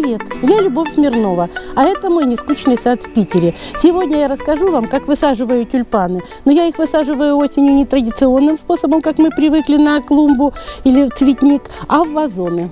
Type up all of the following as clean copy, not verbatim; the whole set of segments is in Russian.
Привет, я Любовь Смирнова, а это мой нескучный сад в Питере. Сегодня я расскажу вам, как высаживаю тюльпаны. Но я их высаживаю осенью не традиционным способом, как мы привыкли, на клумбу или в цветник, а в вазоны.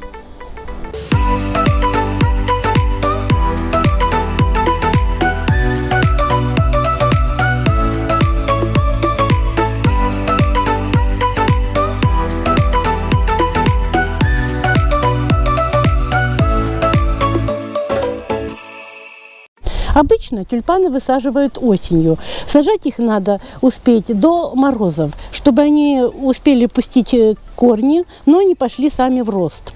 Обычно тюльпаны высаживают осенью. Сажать их надо успеть до морозов, чтобы они успели пустить корни, но не пошли сами в рост.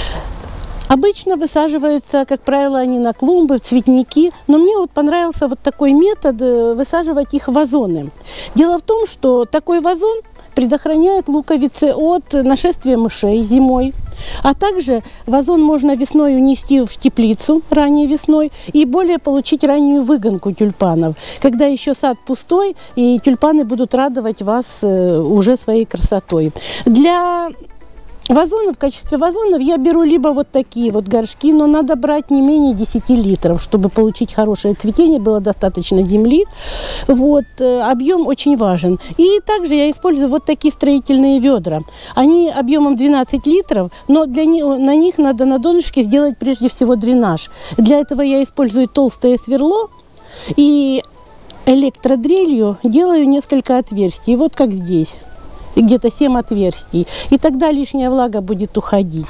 Обычно высаживаются, как правило, они на клумбы, в цветники, но мне вот понравился вот такой метод высаживать их в вазоны. Дело в том, что такой вазон предохраняет луковицы от нашествия мышей зимой. А также вазон можно весной унести в теплицу, ранней весной, и более получить раннюю выгонку тюльпанов, когда еще сад пустой, и тюльпаны будут радовать вас уже своей красотой. Для вазонов, в качестве вазонов я беру либо вот такие вот горшки, но надо брать не менее 10 литров, чтобы получить хорошее цветение, было достаточно земли. Вот, объем очень важен. И также я использую вот такие строительные ведра. Они объемом 12 литров, но на них надо на донышке сделать прежде всего дренаж. Для этого я использую толстое сверло и электродрелью делаю несколько отверстий, вот как здесь. Где-то 7 отверстий, и тогда лишняя влага будет уходить.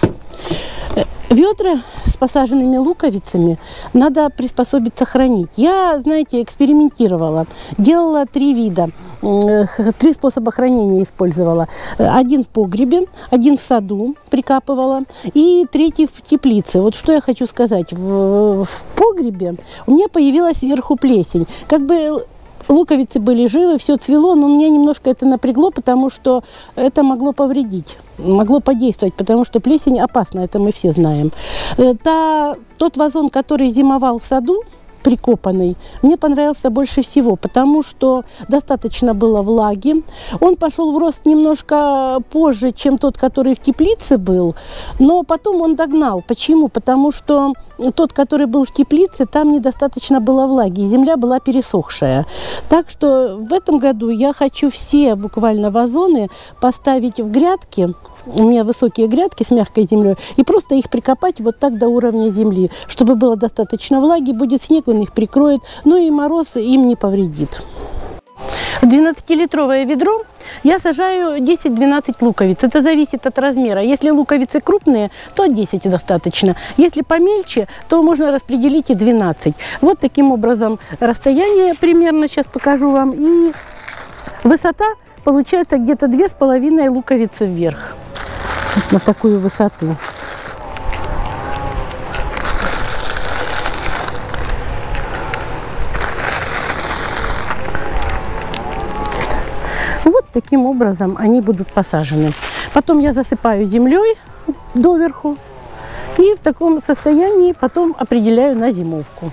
Ведра с посаженными луковицами надо приспособиться хранить. Я, знаете, экспериментировала, делала 3 вида, 3 способа хранения использовала. Один в погребе, один в саду прикапывала и 3 в теплице. Вот что я хочу сказать, в погребе у меня появилась сверху плесень, как бы луковицы были живы, все цвело, но меня немножко это напрягло, потому что это могло повредить, могло подействовать, потому что плесень опасна, это мы все знаем. Тот вазон, который зимовал в саду, прикопанный, мне понравился больше всего, потому что достаточно было влаги. Он пошел в рост немножко позже, чем тот, который в теплице был, но потом он догнал. Почему? Потому что тот, который был в теплице, там недостаточно было влаги, и земля была пересохшая. Так что в этом году я хочу все буквально вазоны поставить в грядки. У меня высокие грядки с мягкой землей, и просто их прикопать вот так до уровня земли, чтобы было достаточно влаги, будет снег, он их прикроет, но и мороз им не повредит. В 12-литровое ведро я сажаю 10-12 луковиц. Это зависит от размера. Если луковицы крупные, то 10 достаточно. Если помельче, то можно распределить и 12. Вот таким образом расстояние примерно сейчас покажу вам. И высота получается где-то 2,5 луковицы вверх. На такую высоту. Вот таким образом они будут посажены. Потом я засыпаю землей доверху и в таком состоянии потом определяю на зимовку.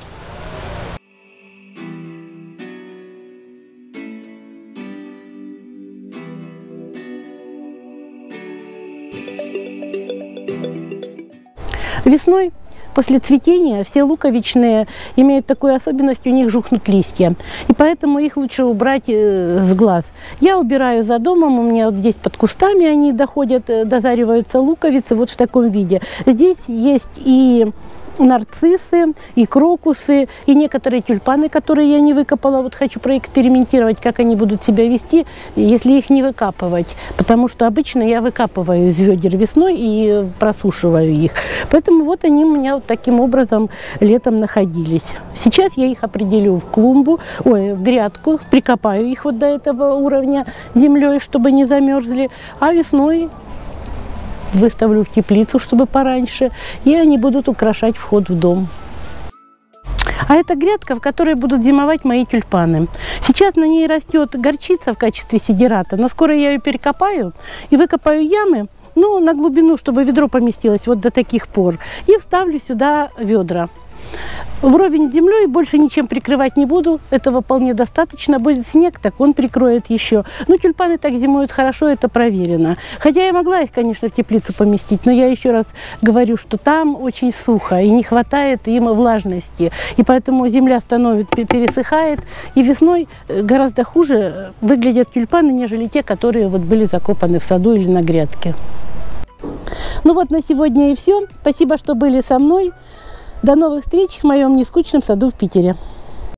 Весной, после цветения, все луковичные имеют такую особенность, у них жухнут листья. И поэтому их лучше убрать с глаз. Я убираю за домом, у меня вот здесь под кустами они доходят, дозариваются луковицы вот в таком виде. Здесь есть и нарциссы, и крокусы, и некоторые тюльпаны, которые я не выкопала. Вот хочу проэкспериментировать, как они будут себя вести, если их не выкапывать. Потому что обычно я выкапываю из ведер весной и просушиваю их. Поэтому вот они у меня вот таким образом летом находились. Сейчас я их определю в клумбу, в грядку, прикопаю их вот до этого уровня землей, чтобы не замерзли, а весной выставлю в теплицу, чтобы пораньше, и они будут украшать вход в дом. А это грядка, в которой будут зимовать мои тюльпаны. Сейчас на ней растет горчица в качестве сидерата, но скоро я ее перекопаю и выкопаю ямы, ну, на глубину, чтобы ведро поместилось вот до таких пор, и вставлю сюда ведра. Вровень с землей, больше ничем прикрывать не буду. Этого вполне достаточно. Будет снег, так он прикроет еще. Но тюльпаны так зимуют хорошо, это проверено. Хотя я могла их, конечно, в теплицу поместить, но я еще раз говорю, что там очень сухо и не хватает им влажности. И поэтому земля пересыхает. И весной гораздо хуже выглядят тюльпаны, нежели те, которые вот были закопаны в саду или на грядке. Ну вот на сегодня и все. Спасибо, что были со мной. До новых встреч в моем нескучном саду в Питере.